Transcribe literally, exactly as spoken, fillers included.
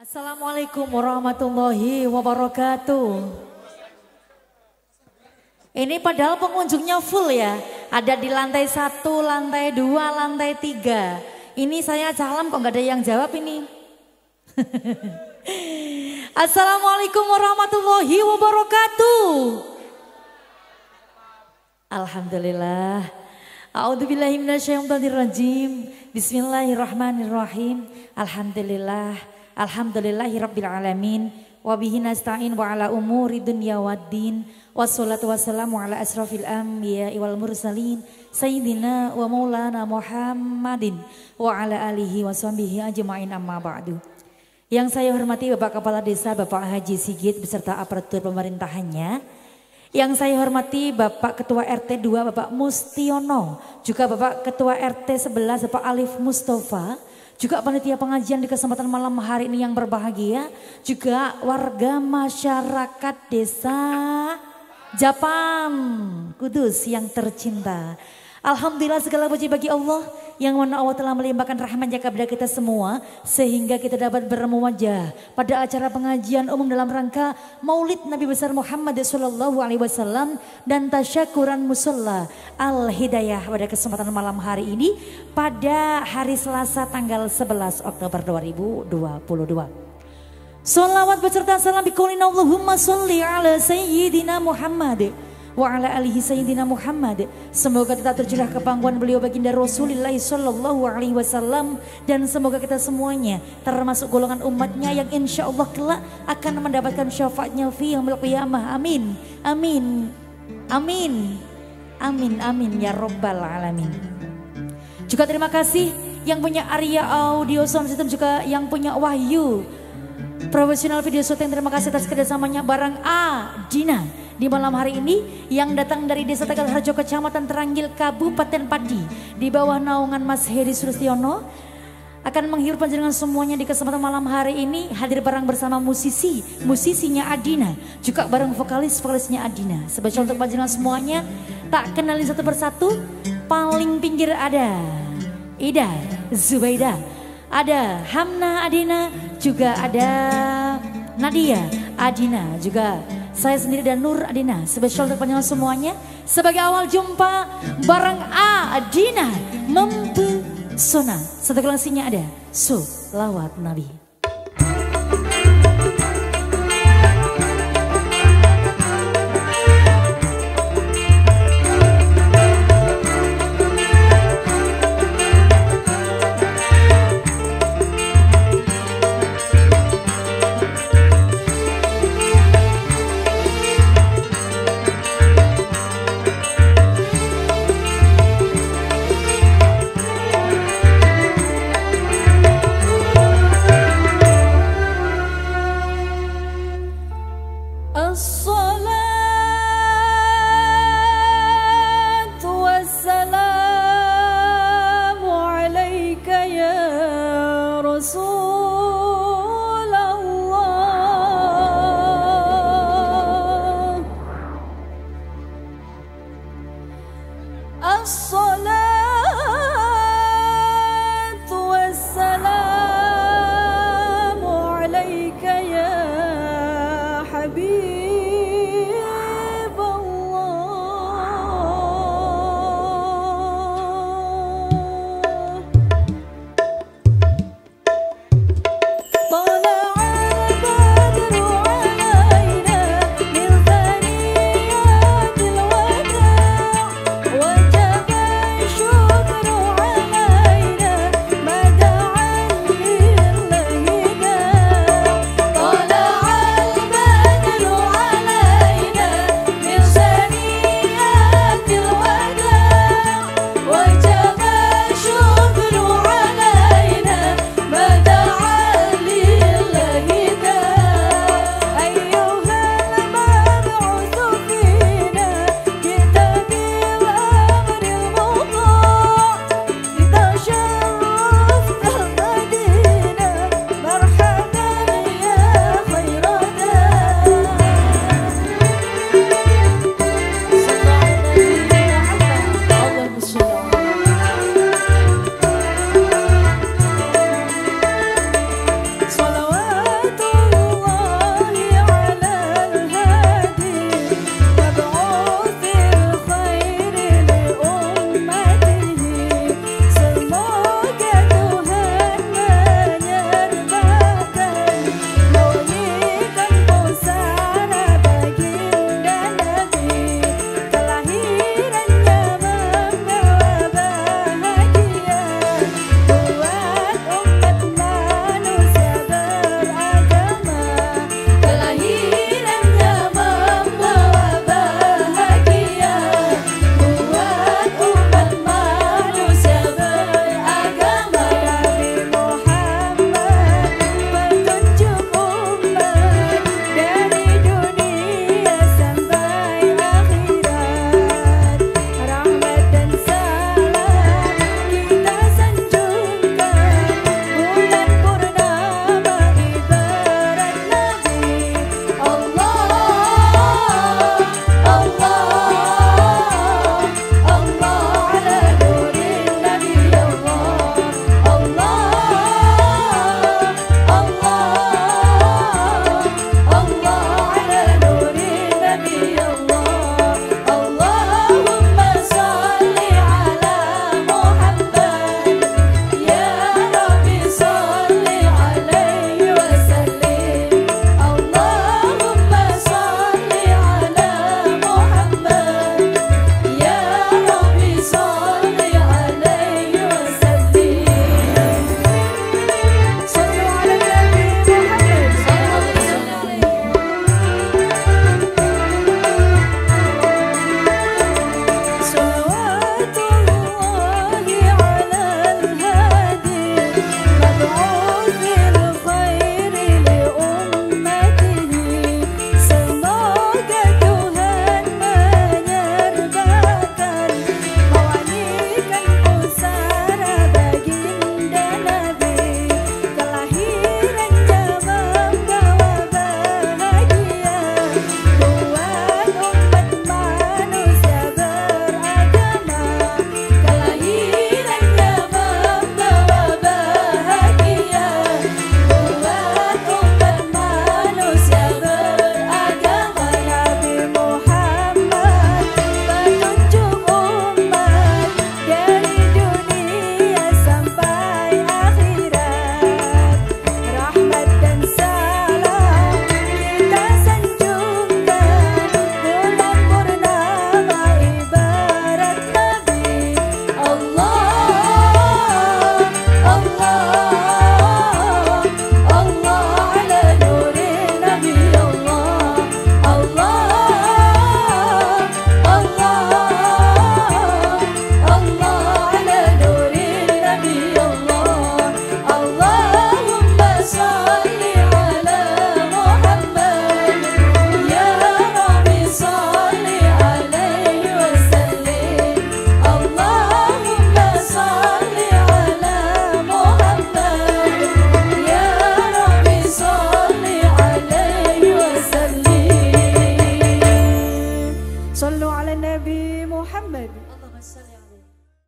Assalamualaikum warahmatullahi wabarakatuh. Ini padahal pengunjungnya full ya. Ada di lantai satu, lantai dua, lantai tiga. Ini saya salam kok nggak ada yang jawab ini. Assalamualaikum warahmatullahi wabarakatuh. Alhamdulillah. A'udzubillahi minasyaitonirrajim. Bismillahirrahmanirrahim. Alhamdulillah. Alhamdulillahirabbil alamin wa bihi nasta'in wa ala umuri dunya waddin wassalatu wassalamu ala asrafil anbiya'i wal mursalin sayyidina wa maulana Muhammadin wa ala alihi wa sahbihi ajma'in amma ba'du. Yang saya hormati Bapak Kepala Desa Bapak Haji Sigit beserta aparatur pemerintahannya. Yang saya hormati Bapak Ketua R T dua Bapak Mustiono, juga Bapak Ketua R T sebelas Bapak Alif Mustafa, juga panitia pengajian di kesempatan malam hari ini yang berbahagia, juga warga masyarakat desa Japan Kudus yang tercinta. Alhamdulillah segala puji bagi Allah yang mana Allah telah melimpahkan rahmatnya kepada kita semua sehingga kita dapat bermuajah pada acara pengajian umum dalam rangka Maulid Nabi besar Muhammad sallallahu alaihi wasallam dan tasyakuran musalla Al-Hidayah pada kesempatan malam hari ini pada hari Selasa tanggal sebelas Oktober dua ribu dua puluh dua. Sholawat beserta salam biqaulina Allahumma sholli ala sayyidina Muhammad wa ala alihi sayyidina Muhammad. Semoga tetap tercurah kepangkuan beliau baginda Rasulullah sallallahu alaihi wasallam dan semoga kita semuanya termasuk golongan umatnya yang insya Allah kelak akan mendapatkan syafaatnya fi yaumil qiyamah. Amin. Amin. Amin. Amin amin ya rabbal alamin. Juga terima kasih yang punya Arya Audio Sound System, juga yang punya Wahyu Profesional Video Shooting. Terima kasih atas kerjasamanya bareng Adina di malam hari ini yang datang dari Desa Tegal Harjo Kecamatan Teranggil Kabupaten Padi di bawah naungan Mas Heri Sulistiono akan menghibur panjenengan semuanya di kesempatan malam hari ini, hadir bareng bersama musisi musisinya Adina, juga bareng vokalis vokalisnya Adina. Spesial untuk panjenengan semuanya, tak kenalin satu persatu. Paling pinggir ada Ida Zubaida, ada Hamna Adina, juga ada Nadia Adina, juga saya sendiri dan Nur Adina. Spesial untuk panjenengan semuanya sebagai awal jumpa bareng Adina mempesona. Satu kelasinya ada Sholawat Nabi.